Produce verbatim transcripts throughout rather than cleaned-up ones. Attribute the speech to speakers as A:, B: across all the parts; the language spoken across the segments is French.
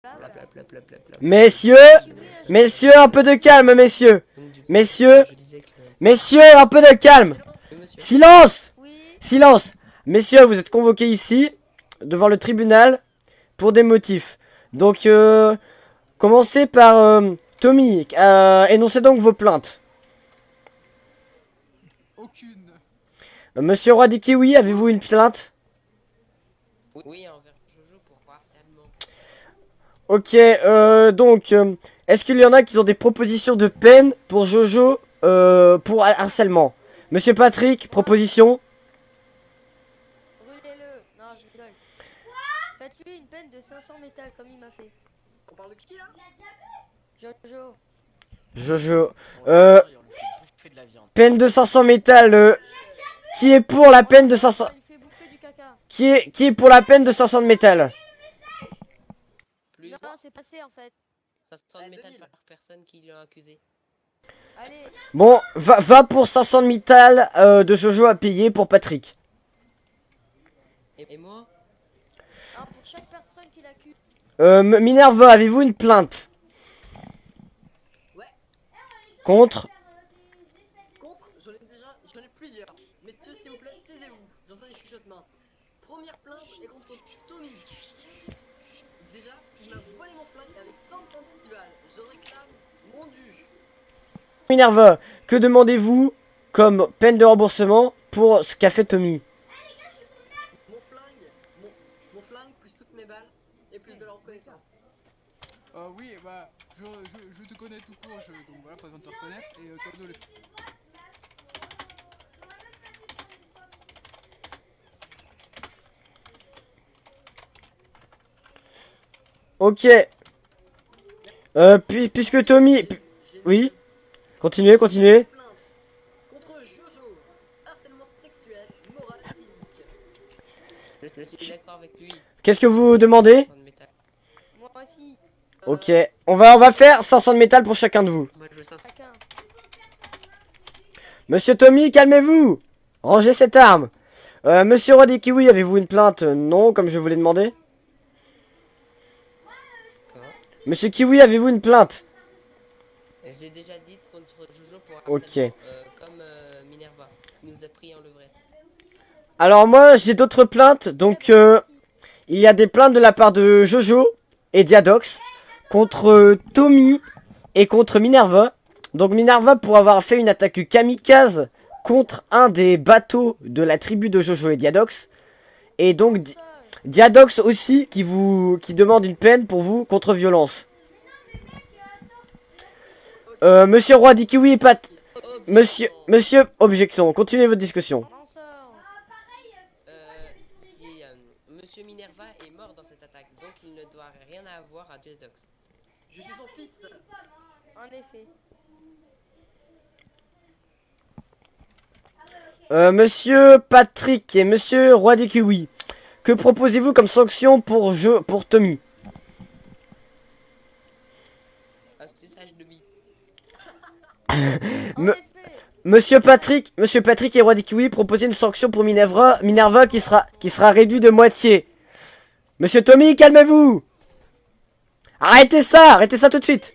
A: Messieurs, messieurs, un peu de calme, messieurs. Messieurs, messieurs, un peu de calme. Silence! Silence! Messieurs, vous êtes convoqués ici, devant le tribunal, pour des motifs. Donc, euh, commencez par euh, Tommy. Euh, énoncez donc vos plaintes.
B: Aucune.
A: Euh, Monsieur Roi des Kiwis, avez-vous une plainte?
C: Oui, envers Jojo pour harcèlement.
A: Ok, euh, donc, euh, est-ce qu'il y en a qui ont des propositions de peine pour Jojo euh, pour harcèlement? Monsieur Patrick, proposition?
D: Brûlez-le. Non, je rigole. Faites-lui une peine de cinq cents métal comme il m'a fait.
C: On parle de qui là?
D: Jojo.
A: Jojo. Euh, peine de cinq cents métal. Euh, qui est pour la peine de cinq cents?
D: Il fait bouffer du caca.
A: Qui est, qui est pour la peine de cinq cents de métal?
C: Plus
D: Non, c'est passé en fait.
C: cinq cents de métal par personne qui l'a accusé.
D: Allez.
A: Bon, va, va pour cinq cents de métal euh, de Jojo à payer pour Patrick.
C: Et, et moi?
D: Un pour chaque personne qui l'accuse.
A: Euh, Minerva, avez-vous une plainte?
C: Ouais.
A: Contre?
C: Contre, j'en ai déjà, j'en ai plusieurs. Messieurs, s'il vous plaît, taisez-vous. J'entends des chuchotements. Première plainte est contre Tommy. Déjà, il m'a volé mon flingue avec cent trente-six balles. Je réclame mon dû.
A: Minerva, que demandez-vous comme peine de remboursement pour ce qu'a fait Tommy?
C: Mon flingue, mon, mon flingue plus toutes mes balles et plus de la reconnaissance.
B: Euh, oui, bah, je, je, je te connais tout court, je, donc voilà, pas besoin de te reconnaître, et euh, comme nous le...
A: Ok. Euh, puis, puisque Tommy... pu- Oui. Continuez, continuez.
C: Plainte contre Jojo, harcèlement sexuel, moral et physique. Je suis d'accord avec lui.
A: Qu'est-ce que vous demandez?
D: Moi aussi.
A: Ok. On va, on va faire cinq cents de métal pour chacun de vous.
C: Moi je veux ça.
D: Chacun.
A: Monsieur Tommy, calmez-vous. Rangez cette arme. Euh, Monsieur Roi des Kiwis, avez-vous une plainte? Non, comme je vous l'ai demandé. Monsieur Kiwi, avez-vous une plainte?
C: J'ai déjà dit contre Jojo pour
A: Ok.
C: harcèlement, euh, comme euh, Minerva. Il nous a pris en levrette.
A: Alors moi, j'ai d'autres plaintes. Donc, euh, il y a des plaintes de la part de Jojo et Diadox contre euh, Tommy et contre Minerva. Donc Minerva pour avoir fait une attaque kamikaze contre un des bateaux de la tribu de Jojo et Diadox. Et donc Di- Diadox aussi qui vous qui demande une peine pour vous contre violence. Euh, Monsieur Roi des Kiwis et Pat... Monsieur, monsieur, objection. Continuez votre discussion.
D: On en sort.
C: Euh, si, euh, Monsieur Minerva est mort dans cette attaque, donc il ne doit rien avoir à Diadox. Je suis son fils.
D: En effet.
A: Euh, Monsieur Patrick et Monsieur Roi des Kiwis, que proposez-vous comme sanction pour jeu pour Tommy?
C: Un suçage de bite.
D: En
A: Me-
D: effet.
A: Monsieur Patrick, Monsieur Patrick et Roi des Kiwis, proposez une sanction pour Minerva, Minerva qui sera qui sera réduit de moitié. Monsieur Tommy, calmez-vous. Arrêtez ça, arrêtez ça tout de suite.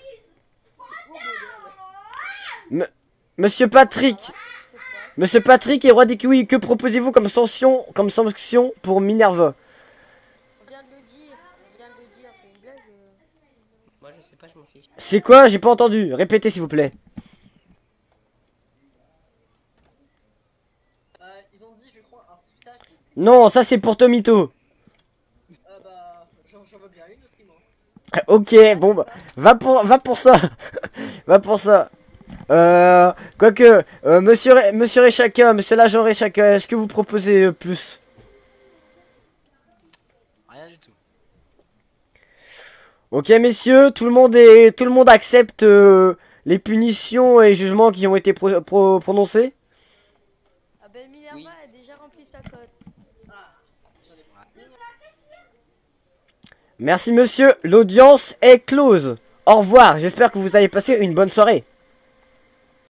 A: M- Monsieur Patrick, Monsieur Patrick et Roi des Kiwis, que proposez-vous comme sanction comme sanction pour Minerva?
D: On vient de le dire. On vient de le dire. C'est une blague. euh.
C: Moi je sais pas, je m'en fiche.
A: C'est quoi? J'ai pas entendu. Répétez s'il vous plaît.
C: Euh, ils ont dit, je crois, un suçage.
A: Non, ça c'est pour Tomito.
C: Euh, bah, j'en veux bien une aussi, moi.
A: Ok, bon bah, va pour, va pour ça. Va pour ça. Euh, quoique, euh, monsieur, Ré- monsieur Réchaka, monsieur l'agent Réchaka, est-ce que vous proposez euh, plus?
B: Rien du tout.
A: Ok, messieurs, tout le monde est, tout le monde accepte euh, les punitions et jugements qui ont été pro- pro- prononcés.
D: Ah ben Minerva
C: Oui.
D: a déjà rempli sa cote.
C: Ah, j'en ai pas.
A: Merci monsieur, l'audience est close. Au revoir, j'espère que vous avez passé une bonne soirée.